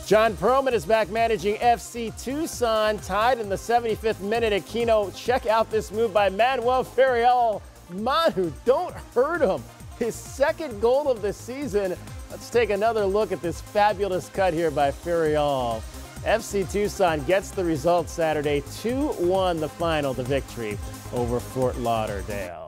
Jon Pearlman is back managing FC Tucson, tied in the 75th minute at Keno. Check out this move by Manuel Ferriol. Manu, don't hurt him. His second goal of the season. Let's take another look at this fabulous cut here by Ferriol. FC Tucson gets the result Saturday, 2-1 the final, the victory over Fort Lauderdale.